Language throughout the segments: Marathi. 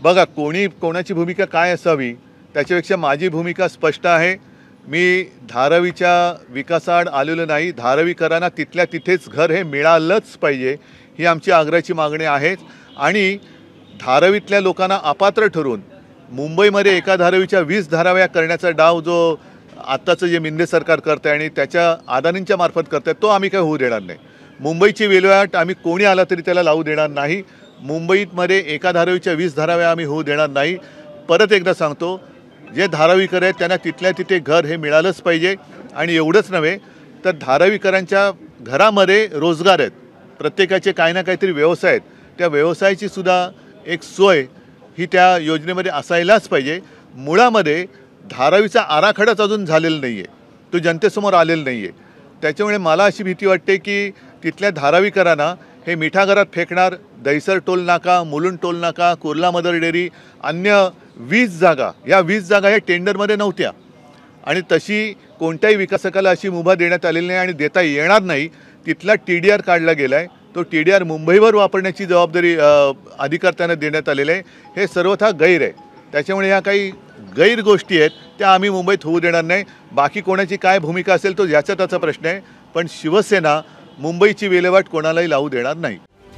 बघा, कोणाची भूमिका काय असावी त्याच्यापेक्षा माझी भूमिका स्पष्ट आहे. मी धारावीच्या विकासाआड आलेलो नाही. धारावीकरांना तिथल्या तिथेच घर हे मिळालंच पाहिजे, ही आमची आग्रहाची मागणी आहे. आणि धारावीतल्या लोकांना अपात्र ठरवून मुंबईमध्ये एका धारावीच्या 20 धाराव्या करण्याचा डाव जो आत्ताचं जे मिंदे सरकार करतं आहे आणि त्याच्या अदानींच्या मार्फत करत आहे, तो आम्ही काही होऊ देणार नाही. मुंबईची विल्हेवाट आम्ही कोणी आला तरी त्याला लावू देणार नाही. मुंबईमध्ये एका धारावीच्या 20 धाराव्या आम्ही होऊ देणार नाही. परत एकदा सांगतो, जे धारावीकर आहेत त्यांना तिथल्या तिथे घर हे मिळालंच पाहिजे. आणि एवढंच नव्हे तर धारावीकरांच्या घरामध्ये रोजगार आहेत, प्रत्येकाचे काही ना काहीतरी व्यवसाय आहेत. त्या व्यवसायाची सुद्धा एक सोय ही त्या योजनेमध्ये असायलाच पाहिजे. मुळामध्ये धारावीचा आराखडाच अजून झालेला नाही आहे, तो जनतेसमोर आलेला नाही आहे. त्याच्यामुळे मला अशी भीती वाटते की तिथल्या धारावीकरांना हे मिठागरात फेकणार, दहिसर टोल नाका, मुलुंड टोल नाका, कुर्ला मदर डेअरी, अन्य 20 जागा, या 20 जागा या टेंडरमध्ये नव्हत्या आणि तशी कोणत्याही विकासकाला अशी मुभा देण्यात आलेली नाही आणि देता येणार नाही. तिथला TDR काढला गेला आहे, तो TDR मुंबईवर वापरण्याची जबाबदारी अधिकार त्यांना देण्यात आलेला आहे. हे सर्वथा गैर आहे. त्याच्यामुळे ह्या काही गैर गोष्टी आहेत त्या आम्ही मुंबईत होऊ देणार नाही. बाकी कोणाची काय भूमिका असेल तो ज्याचा त्याचा प्रश्न आहे, पण शिवसेना मुंबईची विल्हेवाट कोणालाही लावू देणार नाही.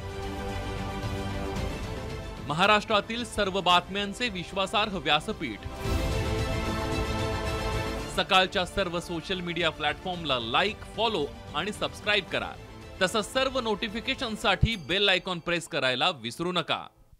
महाराष्ट्रातील सर्व बातम्यांचे विश्वासार्ह व्यासपीठ, सकाळच्या सर्व सोशल मीडिया प्लॅटफॉर्मला लाईक, फॉलो आणि सबस्क्राईब करा. तसंच सर्व नोटिफिकेशनसाठी बेल आयकॉन प्रेस करायला विसरू नका.